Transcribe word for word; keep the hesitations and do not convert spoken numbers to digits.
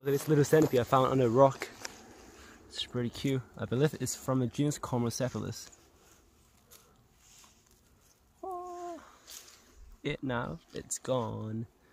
Look at this little centipede I found on a rock. It's pretty cute. I believe it's from the genus Chromocephalus. Oh, it now, it's gone.